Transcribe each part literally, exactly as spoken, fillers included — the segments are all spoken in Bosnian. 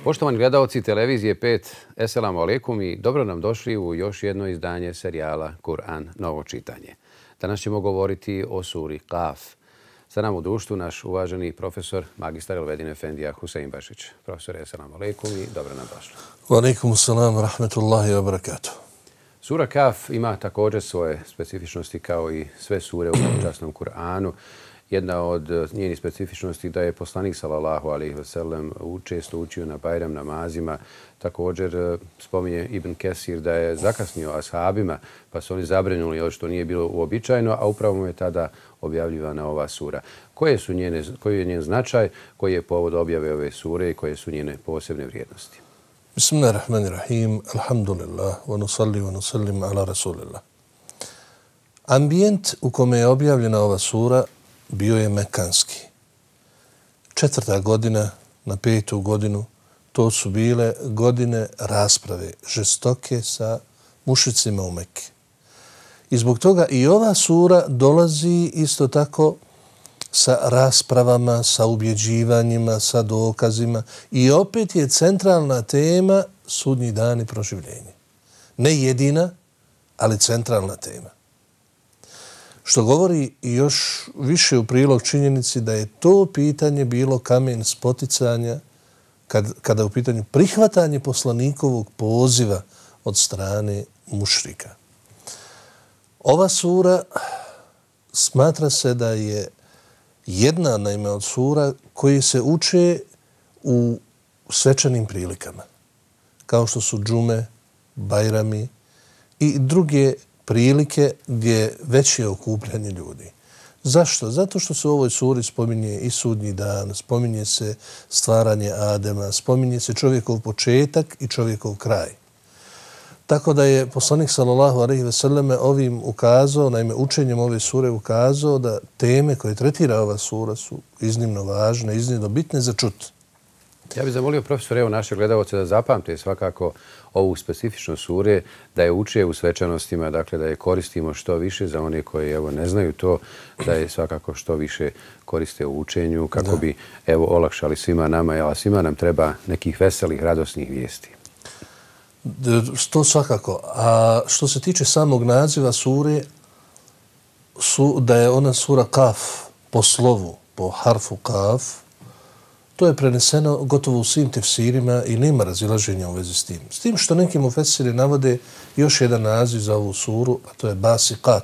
Poštovani gledalci televizije pet, eselamu alaikum i dobro nam došli u još jedno izdanje serijala Kur'an novo čitanje. Danas ćemo govoriti o suri Kaf. Sa nam u društvu naš uvaženi profesor, magistar Elvedin Efendija Husein Bašić. Profesor, eselamu alaikum i dobro nam došli. Wa alaikum salam, rahmetullahi wa barakatuh. Sura Kaf ima također svoje specifičnosti kao i sve sure u časnom Kur'anu. Jedna od njenih specifičnosti da je poslanik sallallahu alejhi ve sellem često učio na Bajram namazima. Također spominje Ibn Kesir da je zakasnio ashabima, pa su oni zabrinuli što nije bilo uobičajeno, a upravo mu je tada objavljivana ova sura. Koje su njene, koji je njen značaj, koji je povod objave ove sure i koje su njene posebne vrijednosti? Bismillahirrahmanirrahim. Alhamdulillah. Wa nusalli wa nusallim ala rasulillah. Ambijent u kome je objavljena ova sura bio je mekanski. Četvrta godina na petu godinu, to su bile godine rasprave, žestoke sa mušicima u Mekke. I zbog toga i ova sura dolazi isto tako sa raspravama, sa ubjeđivanjima, sa dokazima i opet je centralna tema sudnji dan i proživljenje. Ne jedina, ali centralna tema. Što govori još više u prilog činjenici da je to pitanje bilo kamen spoticanja kad, kada je u pitanju prihvatanje poslanikovog poziva od strane mušrika. Ova sura smatra se da je jedna naime od sura koje se uče u svečanim prilikama, kao što su džume, bajrami i druge prilike gdje veće okupljanje ljudi. Zašto? Zato što se u ovoj suri spominje i sudnji dan, spominje se stvaranje Adema, spominje se čovjekov početak i čovjekov kraj. Tako da je poslanik sallallahu alejhi ve selleme ovim ukazao, naime učenjem ove sure ukazao da teme koje tretira ova sura su iznimno važne, iznimno bitne za čut. Ja bih zamolio profesor, evo naše gledalce da zapamte svakako ovu specifičnost sure, da je uče u svečanostima, dakle da je koristimo što više za one koji evo ne znaju to, da je svakako što više koriste u učenju kako da. bi evo olakšali svima nama, a svima nam treba nekih veselih, radosnih vijesti. To svakako. A što se tiče samog naziva sure, su, da je ona sura Kaf po slovu, po harfu Kaf, to je preneseno gotovo u svim tefsirima i nema razilaženja u vezi s tim. S tim što neki mufesiri navode još jedan naziv za ovu suru, a to je Basikat.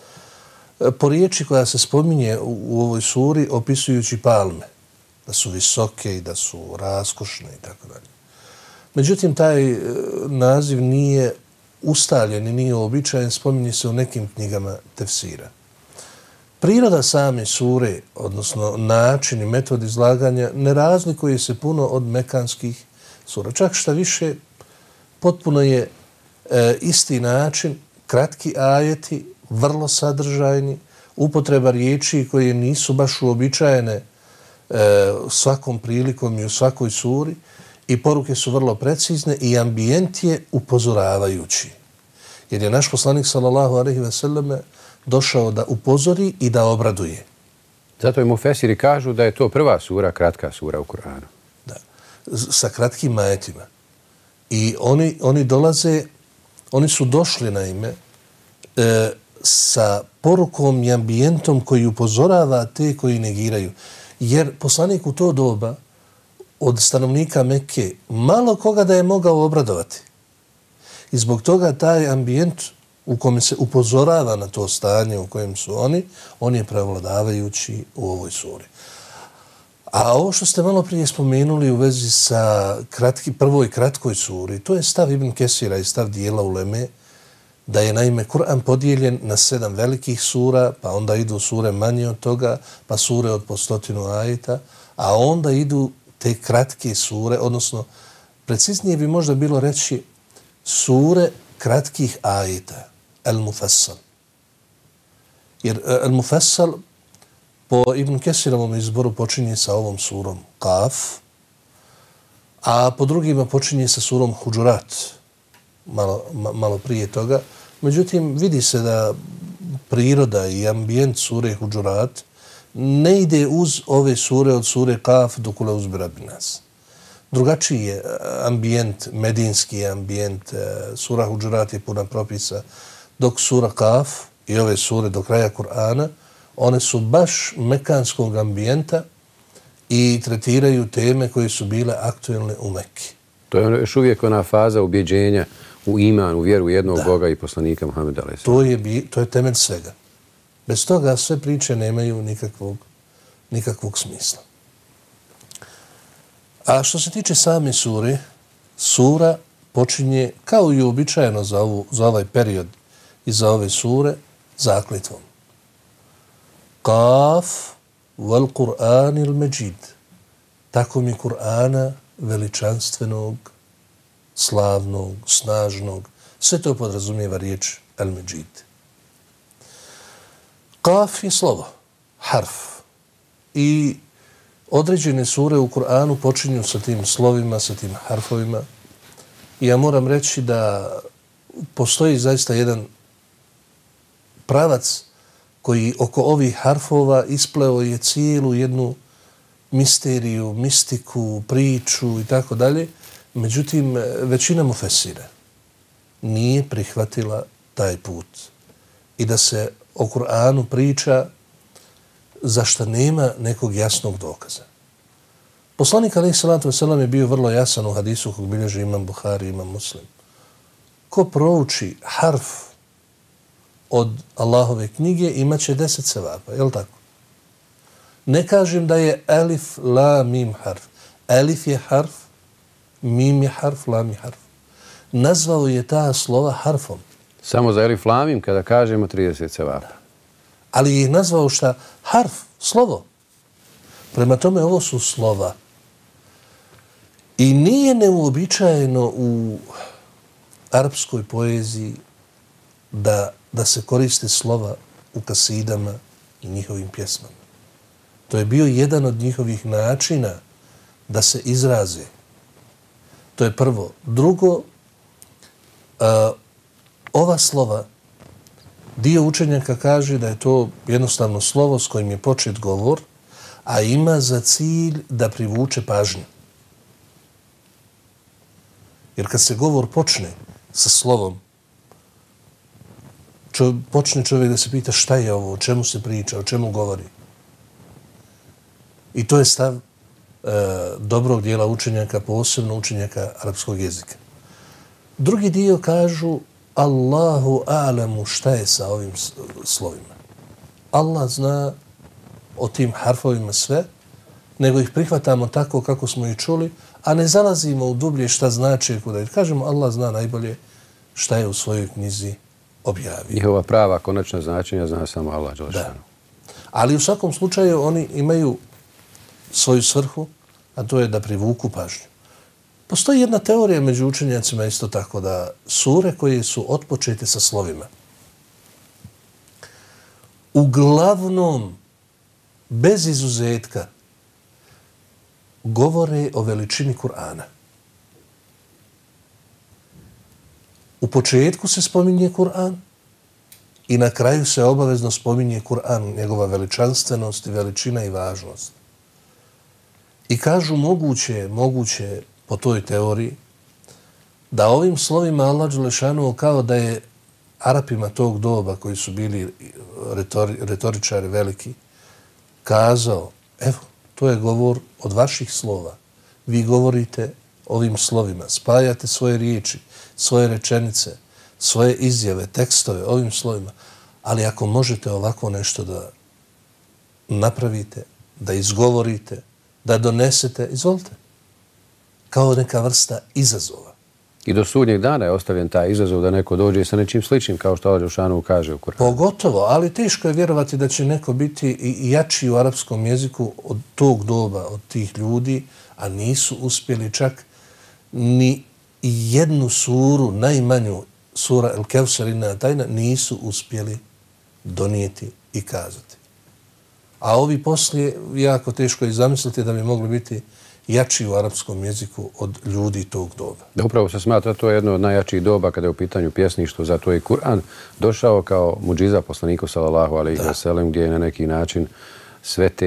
Po riječi koja se spominje u, u ovoj suri opisujući palme, da su visoke i da su raskošne i tako dalje. Međutim, taj naziv nije ustaljen i nije uobičajen, spominje se u nekim knjigama tefsira. Priroda same sure, odnosno način i metod izlaganja, ne razlikuje se puno od mekanskih sura. Čak šta više, potpuno je e, isti način, kratki ajeti, vrlo sadržajni, upotreba riječi koje nisu baš uobičajene e, svakom prilikom i u svakoj suri i poruke su vrlo precizne i ambijent je upozoravajući. Jer je naš poslanik sallallahu alejhi ve selleme došao da upozori i da obraduje. Zato i mufesiri kažu da je to prva sura, kratka sura u Kur'anu. Da, sa kratkim ajetima. I oni, oni dolaze, oni su došli naime e, sa porukom i ambijentom koji upozorava te koji negiraju. Jer poslanik u to doba od stanovnika Mekke malo koga da je mogao obradovati. I zbog toga taj ambijent u kome se upozorava na to stanje u kojem su oni, on je prevladavajući u ovoj suri. A ovo što ste malo prije spomenuli u vezi sa kratki, prvoj kratkoj suri, to je stav Ibn Kesira i stav dijela uleme, da je naime Kur'an podijeljen na sedam velikih sura, pa onda idu sure manje od toga, pa sure od po stotinu ajeta, a onda idu te kratke sure, odnosno preciznije bi možda bilo reći sure kratkih ajeta, al-mufassal. Jer al-mufassal po Ibn Kesirovom izboru počinje sa ovom surom Kaf, a po drugima počinje sa surom Huđurat, malo, ma, malo prije toga. Međutim, vidi se da priroda i ambijent sure Huđurat ne ide uz ove sure od sure Kaf do kule uzbira bi nas. drugačiji je ambijent, medinski ambijent, sura Huđurat je puna propisa, dok sura Kaf i ove sure do kraja Kur'ana, one su baš mekanskog ambijenta i tretiraju teme koje su bile aktuelne u Mekki. To je još uvijek ona faza ubjeđenja u iman, u vjeru jednog da. Boga i poslanika Muhameda alejhi selam. To je, to je temelj svega. Bez toga sve priče nemaju nikakvog, nikakvog smisla. A što se tiče same sure, sura počinje, kao i uobičajeno za, ovu, za ovaj period i za ove sure, zakletvom. Kaf wal Kur'anil Međid. Tako mi Kur'ana veličanstvenog, slavnog, snažnog. Sve to podrazumijeva riječ Al-Međid. Kaf je slovo, harf. I određene sure u Kur'anu počinju sa tim slovima, sa tim harfovima. I ja moram reći da postoji zaista jedan pravac koji oko ovih harfova ispleo je cijelu jednu misteriju, mistiku, priču i tako dalje. Međutim, većina mufesira nije prihvatila taj put. I da se o Kur'anu priča za što nema nekog jasnog dokaza. Poslanik alejhi salatu vesselam je bio vrlo jasan u hadisu kog bilježi imam Buhari, imam Muslim. Ko prouči harf od Allahove knjige imaće deset sevapa, je li tako? Ne kažem da je alif, la, mim harf. Alif je harf, mim je harf, lam je harf. Nazvao je ta slova harfom. Samo za alif, la, mim kada kažemo trideset sevapa. Ali je nazvao šta? Harf, slovo. Prema tome ovo su slova. I nije neuobičajeno u arapskoj poeziji da, da se koriste slova u kasidama i njihovim pjesmama. To je bio jedan od njihovih načina da se izraze. To je prvo. Drugo, uh, ova slova, dio učenjaka kaže da je to jednostavno slovo s kojim je počet govor, a ima za cilj da privuče pažnju. Jer kad se govor počne sa slovom, čo, počne čovjek da se pita šta je ovo, o čemu se priča, o čemu govori. I to je stav e, dobrog dijela učenjaka, posebno učenjaka arapskog jezika. Drugi dio kažu Allahu a'lamu šta je sa ovim slovima. Allah zna o tim harfovima sve, nego ih prihvatamo tako kako smo ih čuli, a ne zalazimo u dublje šta znači. Kuda. Kažemo Allah zna najbolje šta je u svojoj knjizi objavio. Njihova prava konačna značenja zna samo Allah dželešanu. Ali u svakom slučaju oni imaju svoju svrhu, a to je da privuku pažnju. Postoji jedna teorija među učenjacima isto tako da sure koje su otpočete sa slovima uglavnom bez izuzetka govore o veličini Kur'ana. U početku se spominje Kur'an i na kraju se obavezno spominje Kur'an, njegova veličanstvenost i veličina i važnost. I kažu moguće, moguće po toj teoriji da ovim slovima Allah dželešanu kao da je Arapima tog doba koji su bili retori, retoričari veliki kazao, evo, to je govor od vaših slova. Vi govorite ovim slovima, spajate svoje riječi, svoje rečenice, svoje izjave, tekstove ovim slovima. Ali ako možete ovako nešto da napravite, da izgovorite, da donesete, izvolite. Kao neka vrsta izazova. I do sudnjeg dana je ostavljen taj izazov da neko dođe sa nečim sličnim, kao što Allah dželešanu kaže u Kur'anu. Pogotovo, ali teško je vjerovati da će neko biti i jači u arapskom jeziku od tog doba, od tih ljudi, a nisu uspjeli čak ni jednu suru, najmanju sura El Kevsar inna tajna, nisu uspjeli donijeti i kazati. A ovi poslije, jako teško je zamisliti da bi mogli biti jači u arapskom jeziku od ljudi tog doba. Da, upravo se smatra to je jedno od najjačih doba kada je u pitanju pjesništvo. Zato je Kur'an došao kao mudžiza poslaniku sallallahu alejhi ve sellem gdje je na neki način sve te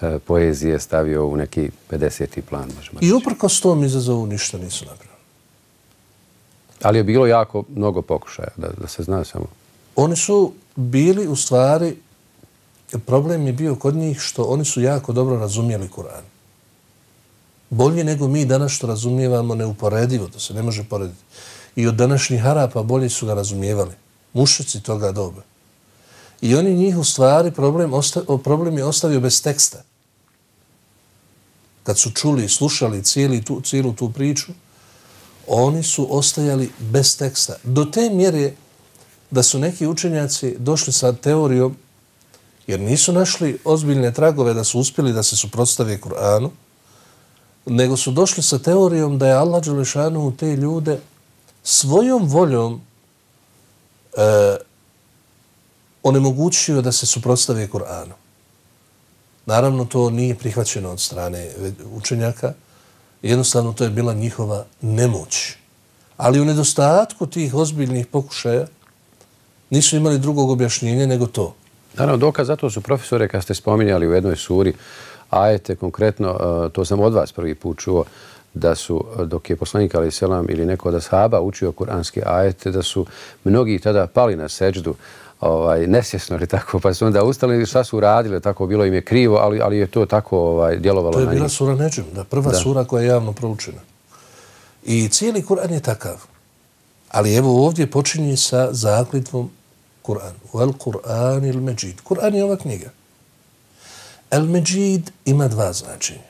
poezije stavio u neki pedeseti plan. I uprkos tom izazovu ništa nisu napravili. Ali je bilo jako mnogo pokušaja, da, da se zna samo. Oni su bili u stvari, problem je bio kod njih što oni su jako dobro razumijeli Kur'an. Bolje nego mi danas što razumijevamo neuporedivo, to se ne može porediti. I od današnjih Arapa bolje su ga razumijevali. Mušici toga doba. I oni njih u stvari problem, osta, problem je ostavio bez teksta. Kad su čuli i slušali cijeli tu, cijelu tu priču, oni su ostajali bez teksta. Do te mjere da su neki učenjaci došli sa teorijom, jer nisu našli ozbiljne tragove da su uspjeli da se suprotstave Kur'anu, nego su došli sa teorijom da je Allah dželešanu te ljude svojom voljom e, onemogućio da se suprotstave Kur'anu. Naravno, to nije prihvaćeno od strane učenjaka. Jednostavno, to je bila njihova nemoć. Ali u nedostatku tih ozbiljnih pokušaja nisu imali drugog objašnjenja nego to. Naravno, dokaz za to su profesore, kad ste spominjali u jednoj suri, ajete konkretno, to sam od vas prvi put čuo, da su, dok je poslanik alejhi selam ili neko od ashaba učio kuranske ajete, da su mnogi tada pali na seđdu, ovaj, nesvjesno ili tako, pa su onda ustali i šta su uradili, tako bilo im je krivo, ali, ali je to tako ovaj, djelovalo na njih. To je bila sura Nedžm, da, prva da. sura koja je javno proučena. I cijeli Kur'an je takav. Ali evo ovdje počinje sa zakljetvom Kur'an. Wal Kur'an il Međid. Kur'an je ova knjiga. El Međid ima dva značenja.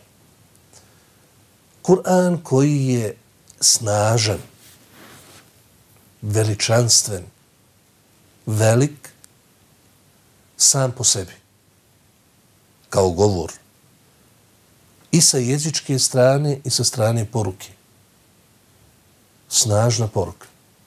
Kur'an koji je snažan, veličanstven, velik, sam po sebi, kao govor. I sa jezičke strane i sa strane poruke. Snažna poruka.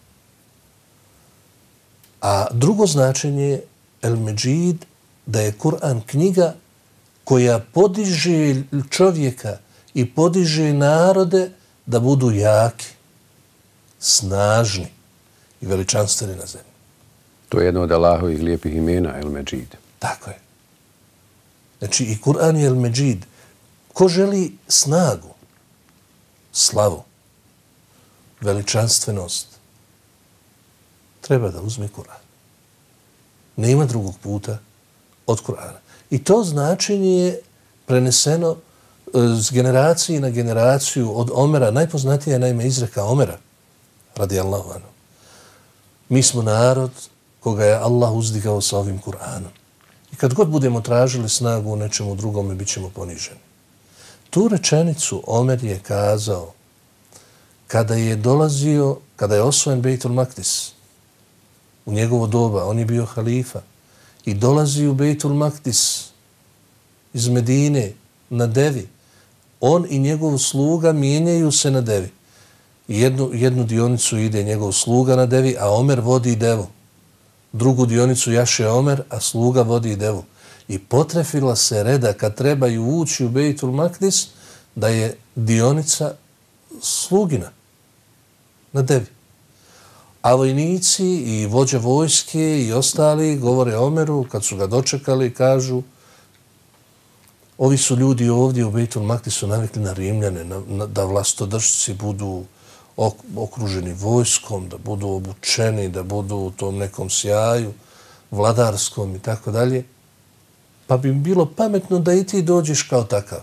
A drugo značenje je El Međid, da je Kur'an knjiga koja podiže čovjeka i podiže narode da budu jaki, snažni i veličanstveni na zemlji. To je jedno od Allahovih lijepih imena, El Međid. Tako je. Znači i Kur'an je El Međid. Ko želi snagu, slavu, veličanstvenost, treba da uzme Kur'an. Nema drugog puta od Kur'ana. I to značenje je preneseno s generacije na generaciju od Omera. Najpoznatija je naime izreka Omera, radijallahu anhu. Mi smo narod koga je Allah uzdigao sa ovim Kur'anom. I kad god budemo tražili snagu u nečemu drugome, bit ćemo poniženi. Tu rečenicu Omer je kazao kada je dolazio, kada je osvojen Bejtul Makdis, u njegovo doba, on je bio halifa, i dolazi u Bejtul Makdis iz Medine na devi. On i njegov sluga mijenjaju se na devi. Jednu, jednu dionicu ide njegov sluga na devi, a Omer vodi devu. Drugu dionicu jaše Omer, a sluga vodi devu. I potrefila se reda kad trebaju ući u Bejtul Makdis da je dionica slugina na devi. A vojnici i vođa vojske i ostali govore Omeru, kad su ga dočekali, kažu ovi su ljudi ovdje u Bejtul Makdisu navikli na Rimljane, na, na, da vlastodržci budu ok, okruženi vojskom, da budu obučeni, da budu u tom nekom sjaju vladarskom i tako dalje. Pa bi bilo pametno da i ti dođeš kao takav.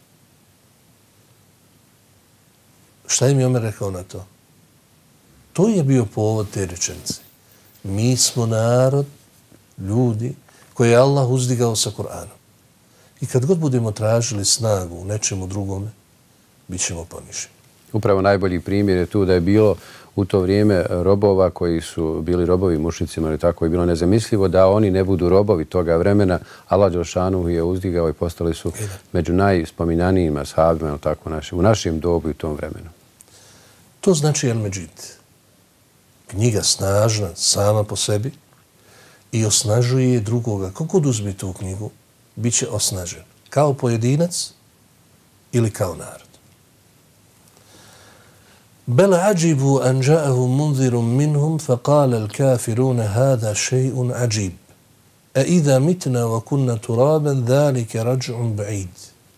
Šta im je Omer rekao na to? To je bio povod te rečenice. Mi smo narod, ljudi, koje je Allah uzdigao sa Kur'anom. I kad god budemo tražili snagu u nečemu drugome, bit ćemo poniženi. Upravo najbolji primjer je tu da je bilo u to vrijeme robova koji su bili robovi mušnicima, ali tako je bilo nezamislivo da oni ne budu robovi toga vremena. Allah dželešanu je uzdigao i postali su među najspominanijim ashabima, tako naši, u našem dobu i tom vremenu. To znači El Međid. Knjiga snažna sama po sebi i osnažuje drugoga. Kako uzme tu knjigu, bit će osnažen. Kao pojedinac ili kao narod. بل عجبوا أن جاءهم منذر منهم فقال الكافرون هذا شيء عجيب. E idha mitna wa kunna turaban, dhalike rađun ba'id.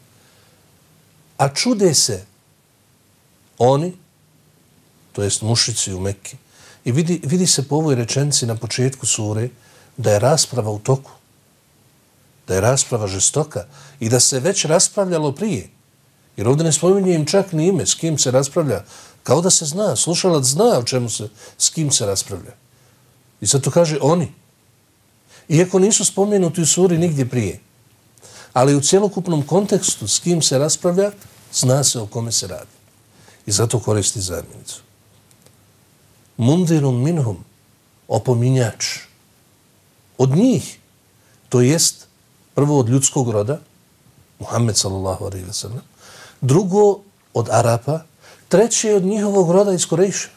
A čude se oni, to jest mušici u Mekki, i vidi, vidi se po ovoj rečenici na početku sure da je rasprava u toku, da je rasprava žestoka i da se već raspravljalo prije. Jer ovdje ne spominje im čak ni ime, s kim se raspravlja, kao da se zna, slušalac zna o čemu se, s kim se raspravlja. I zato kaže oni. Iako nisu spomenuti u suri nigdje prije. Ali u cjelokupnom kontekstu s kim se raspravlja, zna se o kome se radi. I zato koristi zamjenicu. Mundirum minhum, opominjač. Od njih, to jest prvo od ljudskog roda, Muhammed sallallahu alejhi ve sellem, drugo od Arapa, treće od njihovog roda iz Kurejša.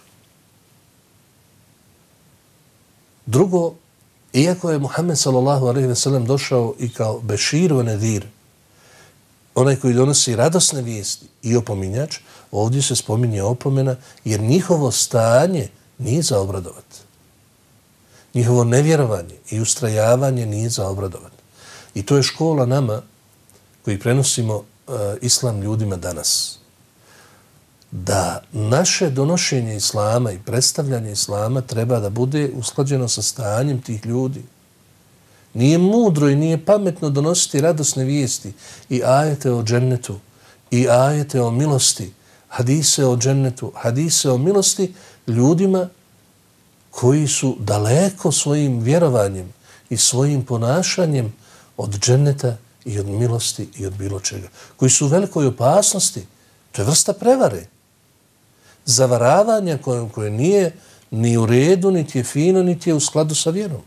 Drugo, iako je Muhammed sallallahu alejhi ve sellem došao i kao bešir wa nedir, onaj koji donosi radosne vijesti i opominjač, ovdje se spominje opomena jer njihovo stanje nije za obradovat. Njihovo nevjerovanje i ustrajavanje nije za obradovat. I to je škola nama koji prenosimo uh, islam ljudima danas. Da naše donošenje islama i predstavljanje islama treba da bude usklađeno sa stanjem tih ljudi. Nije mudro i nije pametno donositi radosne vijesti i ajete o džennetu, i ajete o milosti, hadise o džennetu, hadise o milosti ljudima koji su daleko svojim vjerovanjem i svojim ponašanjem od dženneta i od milosti i od bilo čega. Koji su u velikoj opasnosti. To je vrsta prevare. Zavaravanja koje, koje nije ni u redu, niti je fino, niti je u skladu sa vjerom.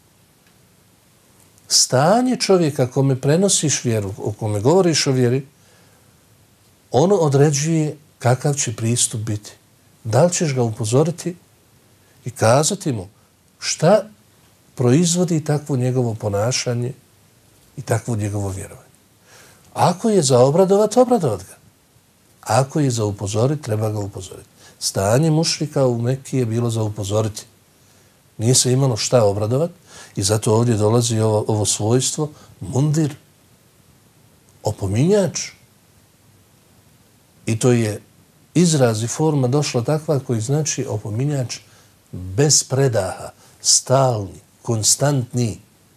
Stanje čovjeka kome prenosiš vjeru, o kome govoriš o vjeri, ono određuje kakav će pristup biti. Da li ćeš ga upozoriti i kazati mu šta proizvodi takvo njegovo ponašanje i takvo njegovo vjerovanje. Ako je za obradovat, obradovat ga. Ako je za upozoriti, treba ga upozoriti. Stanje mušrika u Mekki je bilo za upozoriti. Nije se imalo šta obradovat i zato ovdje dolazi ovo, ovo svojstvo mundir, opominjač. I to je izraz i forma došla takva koji znači opominjač bez predaha, stalni, konstantni.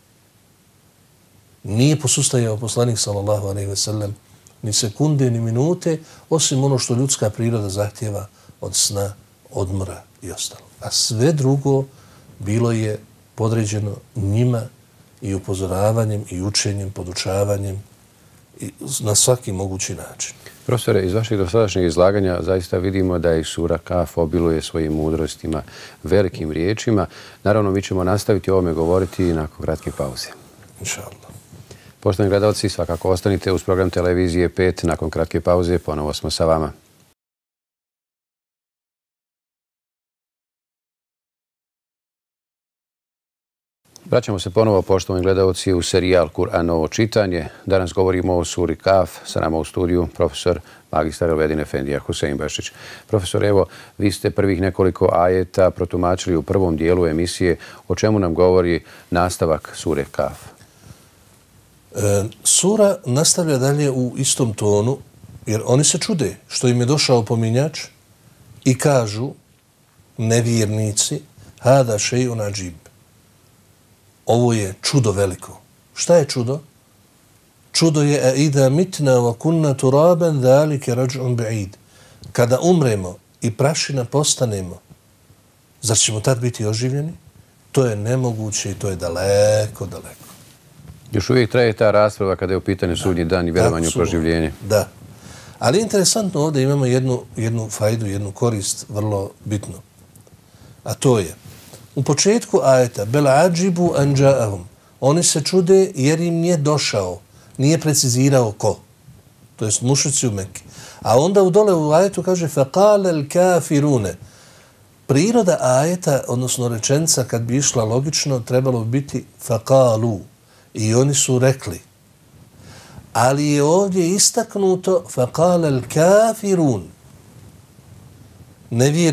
Nije posustajao poslanik sallallahu alejhi ve sellem ni sekunde, ni minute, osim ono što ljudska priroda zahtjeva od sna, odmora i ostalo. A sve drugo bilo je podređeno njima i upozoravanjem i učenjem, podučavanjem i na svaki mogući način. Profesore, iz vašeg dosadašnjeg izlaganja zaista vidimo da i sura Kaf obiluje svojim mudrostima, velikim riječima. Naravno, mi ćemo nastaviti o ovome govoriti nakon kratke pauze. Inšallah. Poštovani gledalci, svakako ostanite uz program Televizije pet. Nakon kratke pauze ponovo smo sa vama. Vraćamo se ponovo, poštovani gledalci, u serijal Kur'an novo čitanje. Danas govorimo o suri Kaf. Sa nama u studiju profesor magistar Elvedin Efendija Husein Bašić. Profesor, evo, vi ste prvih nekoliko ajeta protumačili u prvom dijelu emisije. O čemu nam govori nastavak sure Kaf? E, sura nastavlja dalje u istom tonu, jer oni se čude što im je došao pominjač i kažu nevjernici hada še'un ađib. Ovo je čudo veliko. Šta je čudo? Čudo je a idha mitna wa kunna turaban dhalike rađun ba'id. Kada umremo i prašina postanemo, zar ćemo tad biti oživljeni? To je nemoguće i to je daleko, daleko. Još uvijek traje ta rasprava kada je u pitanju sudnji dan i vjerovanje u proživljenje. Da. Ali interesantno ovdje imamo jednu, jednu fajdu, jednu korist vrlo bitnu. A to je u početku ajeta bel ađibu an dža'ahum. Oni se čude jer im je došao. Nije precizirao ko. To jest mušici u Mekki. A onda u dole u ajetu kaže faqala al kafirune. Priroda ajeta, odnosno rečenca kad bi išla logično, trebalo bi biti faqalu. I oni su rekli. Ali je ovdje istaknuto faqala al kafirun.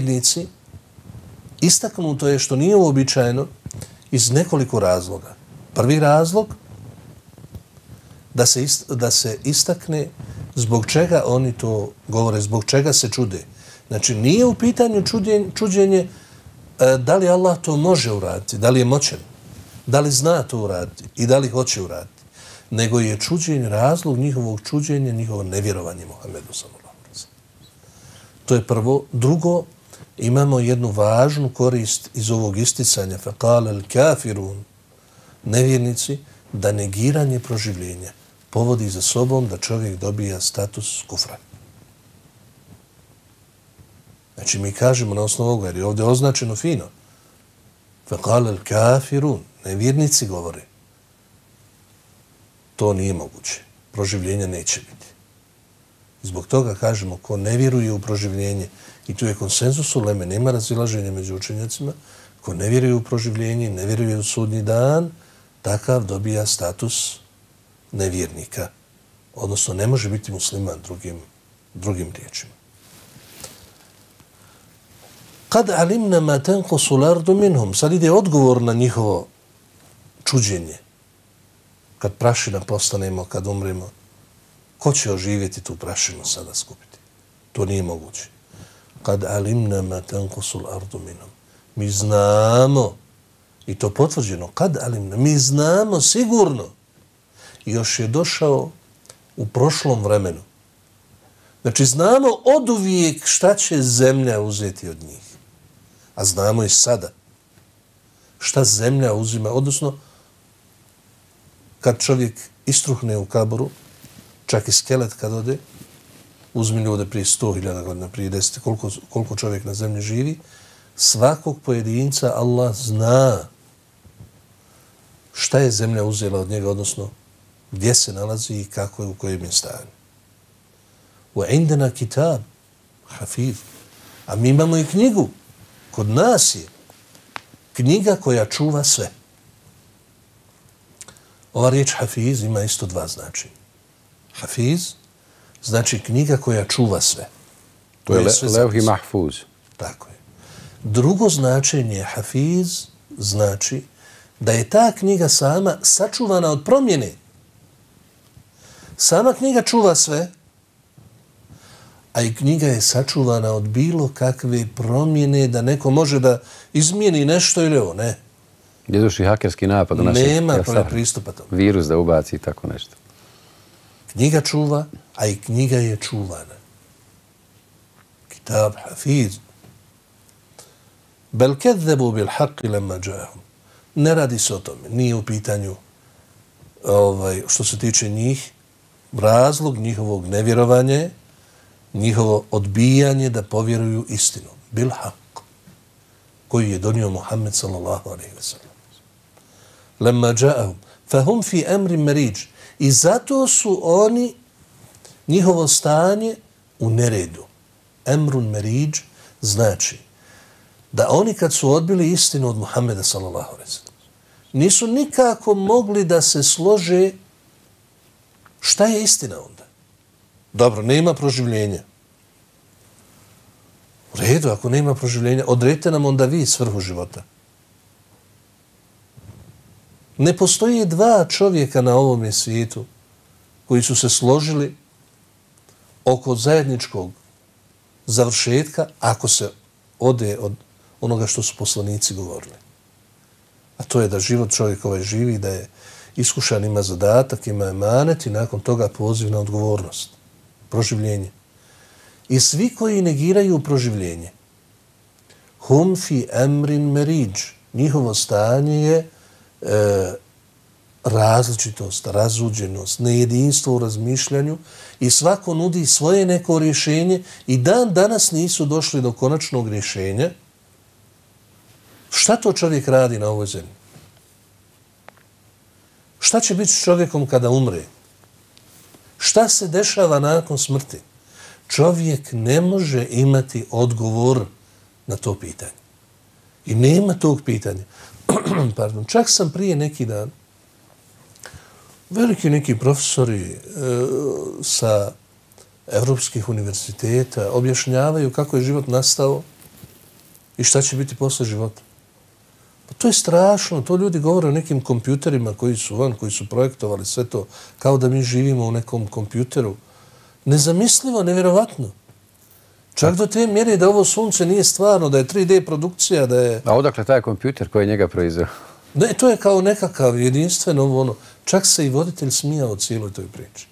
Nevjernici. Istaknuto je što nije uobičajeno iz nekoliko razloga. Prvi razlog da se, ist, da se istakne zbog čega oni to govore, zbog čega se čude. Znači, nije u pitanju čuđenje, čuđenje da li Allah to može uraditi, da li je moćan, da li zna to uraditi i da li hoće uraditi, nego je čuđenje, razlog njihovog čuđenja, njihovo nevjerovanje Muhammedu sallallahu alejhi ve sellem. To je prvo. Drugo, imamo jednu važnu korist iz ovog isticanja. Faqala al-kafirun, nevjernici, da negiranje proživljenja povodi za sobom da čovjek dobija status kufra. Znači, mi kažemo na osnovu ovoga, jer je ovdje označeno fino. Faqala al-kafirun, nevjernici govore. To nije moguće. Proživljenja neće biti. Zbog toga kažemo, ko ne vjeruje u proživljenje, i tu je konsenzus uleme, nema razilaženja među učenjacima, ko ne vjeruje u proživljenje, ne vjeruje u sudnji dan, takav dobija status nevjernika. Odnosno, ne može biti musliman drugim, drugim riječima. Kad alimna ma tanqusu l'ardu minhum, sad ide odgovor na njihovo čuđenje. Kad prašina postanemo, kad umremo, ko će oživjeti tu prašinu sada skupiti? To nije moguće. Kad alimna ma tanqusu l'ardu minhum. Mi znamo, i to potvrđeno, kad alimna, mi znamo sigurno, još je došao u prošlom vremenu. Znači, znamo oduvijek šta će zemlja uzeti od njih. A znamo i sada šta zemlja uzima. Odnosno, kad čovjek istruhne u kaboru, čak i skelet kad ode, uzmi ljude prije sto hiljada godina, prije deset, koliko, koliko čovjek na zemlji živi, svakog pojedinca Allah zna šta je zemlja uzela od njega, odnosno gdje se nalazi i kako je, u kojem je stanju. Wa indana kitab, hafiz. A mi imamo i knjigu. Kod nas je knjiga koja čuva sve. Ova riječ hafiz ima isto dva značenja. Hafiz znači knjiga koja čuva sve. To je levh i mahfuz. Tako je. Drugo značenje hafiz znači da je ta knjiga sama sačuvana od promjene. Sama knjiga čuva sve, a i knjiga je sačuvana od bilo kakve promjene, da neko može da izmijeni nešto ili ovo, ne. Gdje došli hakerski napad? Nema ja, pristupa tomu. Virus da ubaci i tako nešto. Knjiga čuva, a i knjiga je čuvana. Kitab hafiz. Bel kedzebu bil haqi lemma džahum. Ne radi se o tome. Nije u pitanju ovaj, što se tiče njih, razlog njihovog nevjerovanja, njihovo odbijanje da povjeruju istinu. Bil haq. Koju je donio Muhammed sallallahu alejhi ve sellem. Lemma džahum. Fahum fi amri mariđ. I zato su oni, njihovo stanje u neredu. Emrun mariđ znači da oni kad su odbili istinu od Muhammeda sallallahu alejhi ve sellem, nisu nikako mogli da se slože šta je istina onda. Dobro, nema proživljenja. U redu, ako nema proživljenja, odredite nam onda vi svrhu života. Ne postoji dva čovjeka na ovome svijetu koji su se složili oko zajedničkog završetka ako se ode od onoga što su poslanici govorili. A to je da život čovjeka ovaj živi, da je iskušan, ima zadatak, ima emanet i nakon toga poziv na odgovornost. Proživljenje. I svi koji negiraju proživljenje, hum fi amrin mariđ, njihovo stanje je e, različitost, razuđenost, nejedinstvo u razmišljanju i svako nudi svoje neko rješenje i dan danas nisu došli do konačnog rješenja. Šta to čovjek radi na ovoj zemlji? Šta će biti s čovjekom kada umre? Šta se dešava nakon smrti? Čovjek ne može imati odgovor na to pitanje. I nema tog pitanja. Pardon, čak sam prije neki dan veliki neki profesori e, sa evropskih univerziteta objašnjavaju kako je život nastao i šta će biti posle života. Pa to je strašno. To ljudi govore o nekim kompjuterima koji su van, koji su projektovali sve to, kao da mi živimo u nekom kompjuteru. Nezamislivo, nevjerovatno. Čak do te mjere da ovo sunce nije stvarno, da je tri D produkcija, da je... A odakle taj kompjuter koji je njega proizveo? Ne, to je kao nekakav jedinstveno ono. Čak se i voditelj smijao o cijeloj toj priči.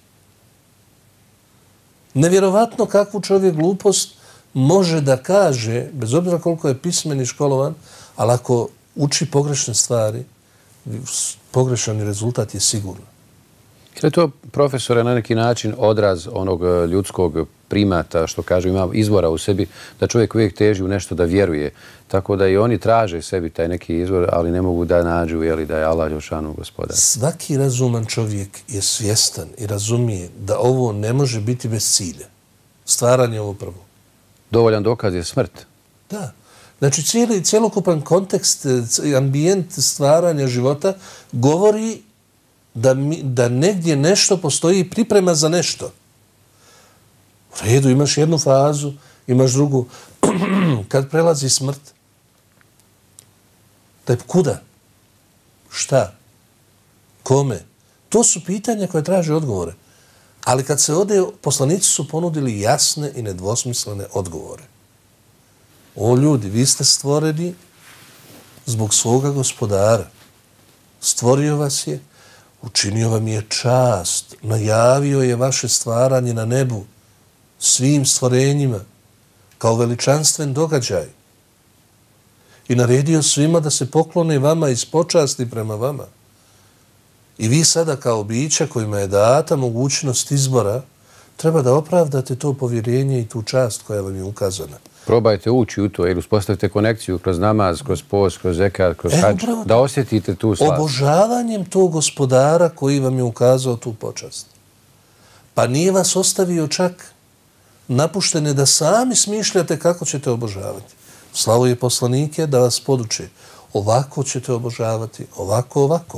Nevjerovatno kakvu čovjek glupost može da kaže, bez obzira koliko je pismen i školovan, ali ako uči pogrešne stvari, pogrešan rezultat je sigurno. Je li to, profesore, na neki način odraz onog ljudskog primata, što kažu, ima izvora u sebi, da čovjek uvijek teži u nešto da vjeruje. Tako da i oni traže sebi taj neki izvor, ali ne mogu da nađu, jeli, da je Allah Đelešanu gospodar. Svaki razuman čovjek je svjestan i razumije da ovo ne može biti bez cilja. Stvaranje ovo prvo. Dovoljan dokaz je smrt. Da. Znači, cijeli, cijelokupan kontekst, ambijent stvaranja života govori da, mi, da negdje nešto postoji priprema za nešto. U redu, imaš jednu fazu, imaš drugu. Kad prelazi smrt, da je kuda? Šta? Kome? To su pitanja koje traže odgovore. Ali kad se ode, poslanici su ponudili jasne i nedvosmislene odgovore. O ljudi, vi ste stvoreni zbog svoga gospodara. Stvorio vas je, učinio vam je čast, najavio je vaše stvaranje na nebu svim stvorenjima kao veličanstven događaj i naredio svima da se poklone vama iz počasti prema vama. I vi sada kao bića kojima je data mogućnost izbora treba da opravdate to povjerenje i tu čast koja vam je ukazana. Probajte ući u to ili uspostavite konekciju kroz namaz, kroz post, kroz zekat, kroz hadž, da osjetite tu slavu. Obožavanjem tog gospodara koji vam je ukazao tu počast. Pa nije vas ostavio čak napuštene da sami smišljate kako ćete obožavati. Slavo je poslanike da vas poduče. Ovako ćete obožavati, ovako, ovako.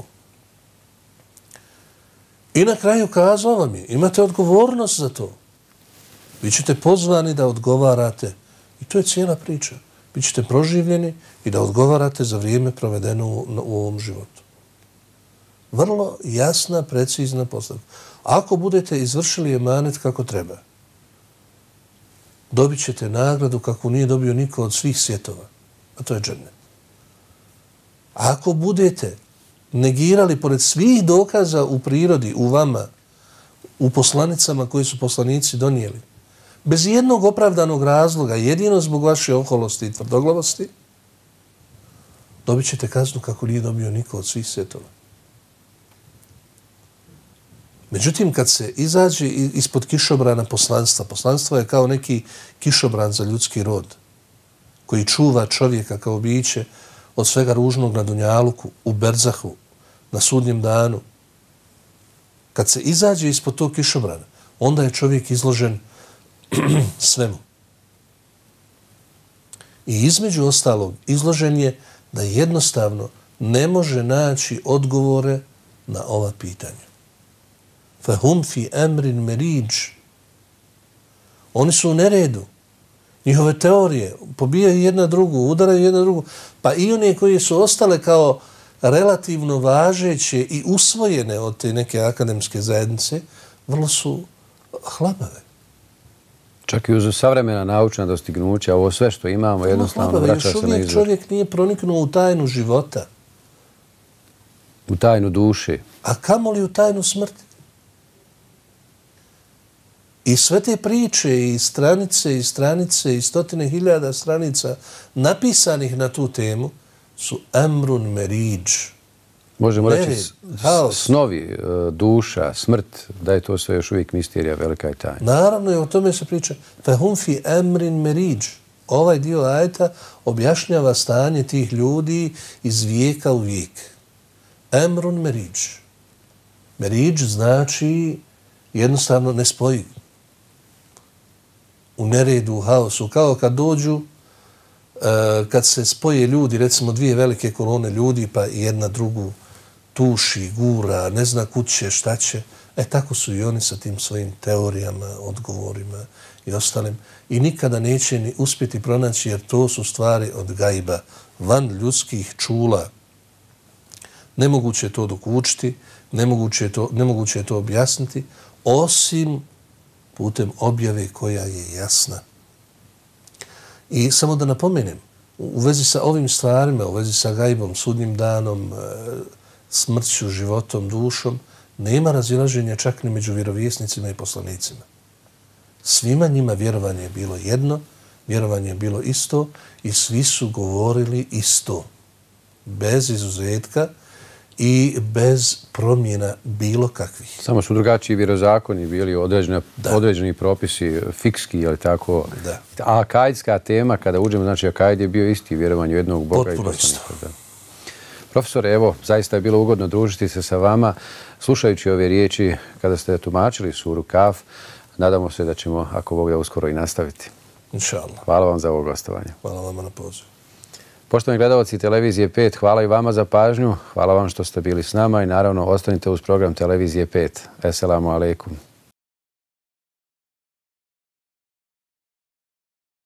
I na kraju kazao vam je, imate odgovornost za to. Vi ćete pozvani da odgovarate. I to je cijela priča. Bićete proživljeni i da odgovarate za vrijeme provedeno u, u ovom životu. Vrlo jasna, precizna postavka. Ako budete izvršili emanet kako treba, dobit ćete nagradu kako nije dobio niko od svih svjetova. A to je džennet. Ako budete negirali pored svih dokaza u prirodi, u vama, u poslanicama koji su poslanici donijeli, bez jednog opravdanog razloga, jedino zbog vaše oholosti i tvrdoglavosti, dobit ćete kaznu kako nije dobio niko od svih svjetova. Međutim, kad se izađe ispod kišobrana poslanstva, poslanstvo je kao neki kišobran za ljudski rod, koji čuva čovjeka kao biće od svega ružnog na dunjaluku, u berzahu, na sudnjem danu. Kad se izađe ispod tog kišobrana, onda je čovjek izložen svemu. I između ostalog, izložen je da jednostavno ne može naći odgovore na ova pitanja. Fahum fi emrin meriđ. Oni su u neredu. Njihove teorije pobijaju jedna drugu, udaraju jedna drugu. Pa i one koji su ostale kao relativno važeće i usvojene od te neke akademske zajednice, vrlo su hlabave. Čak i uz savremena naučna dostignuća, ovo sve što imamo jednostavno vraća se na izvor. Čovjek nije proniknuo u tajnu života. U tajnu duše. A kamoli u tajnu smrti? I sve te priče i stranice i stranice i stotine hiljada stranica napisanih na tu temu su emrun meriđ. Možemo reći snovi, duša, smrt, da je to sve još uvijek misterija, velika je tajna. Naravno, i o tome se priča. Fahum fi emrin meriđ. Ovaj dio ajeta objašnjava stanje tih ljudi iz vijeka u vijek. Emrun meriđ. Meriđ znači jednostavno nespojiv. U neredu, u haosu. Kao kad dođu, kad se spoje ljudi, recimo dvije velike kolone ljudi, pa jedna drugu tuši, gura, ne zna kud će, šta će. E tako su i oni sa tim svojim teorijama, odgovorima i ostalim. I nikada neće ni uspjeti pronaći, jer to su stvari od gajba, van ljudskih čula. Nemoguće je to dokučiti, nemoguće je to, nemoguće je to objasniti, osim putem objave koja je jasna. I samo da napomenem, u vezi sa ovim stvarima, u vezi sa gajbom, sudnjim danom, smrću, životom, dušom, nema razilaženja čak ni među vjerovjesnicima i poslanicima. Svima njima vjerovanje je bilo jedno, vjerovanje je bilo isto i svi su govorili isto, bez izuzetka i bez promjena bilo kakvih. Samo su drugačiji vjerozakoni bili, određeni, određeni propisi, fikski ili tako. Da. A akajdska tema, kada uđemo, znači akajd je bio isti, vjerovanje u jednog Boga. Potpuno i poslanika. isto. Da. Profesore, evo, zaista je bilo ugodno družiti se sa vama. Slušajući ove riječi, kada ste tumačili suru Kaf, nadamo se da ćemo, ako Bog da, uskoro i nastaviti. Inša Allah. Hvala vam za ovo gostovanje. Hvala vama na pozivu. Poštovani gledalci Televizije pet, hvala i vama za pažnju. Hvala vam što ste bili s nama i naravno ostanite uz program Televizije pet. Eselamu alaikum.